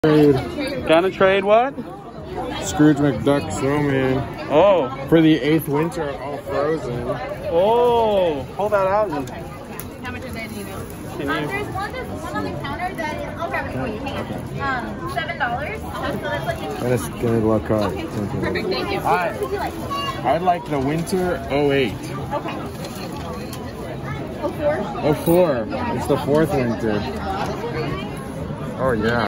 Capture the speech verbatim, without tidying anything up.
Trade. Gonna trade what? Scrooge McDuck snowman. Oh. For the eighth winter, all frozen. Oh. Hold that out. And How much are they, do you know? can Um, you? there's one, there's one on the counter that is, I'll grab it for you, hang on. Um, seven dollars. So that's like a... And a skinny luck card. Okay, perfect, thank you. Hi. What would you like? I'd like the winter oh eight. Okay. Oh four? oh four. It's the fourth winter. Oh yeah.